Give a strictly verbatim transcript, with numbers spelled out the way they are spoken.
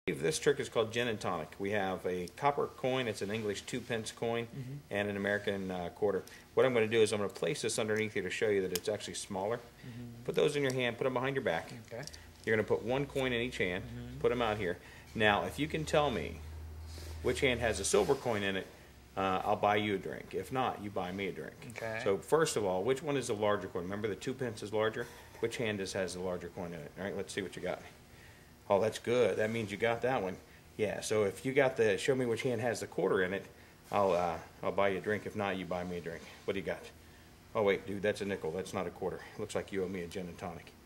This trick is called gin and tonic. We have a copper coin, it's an English two pence coin, mm-hmm. and an American uh, quarter. What I'm going to do is I'm going to place this underneath here to show you that it's actually smaller. Mm-hmm. Put those in your hand, put them behind your back. Okay. You're going to put one coin in each hand, mm-hmm. put them out here. Now, if you can tell me which hand has a silver coin in it, uh, I'll buy you a drink. If not, you buy me a drink. Okay. So first of all, which one is the larger coin? Remember the two pence is larger? Which hand is, has the larger coin in it? All right, let's see what you got. Oh, that's good. That means you got that one. Yeah, so if you got the, show me which hand has the quarter in it, I'll uh, I'll buy you a drink. If not, you buy me a drink. What do you got? Oh, wait, dude, that's a nickel. That's not a quarter. Looks like you owe me a gin and tonic.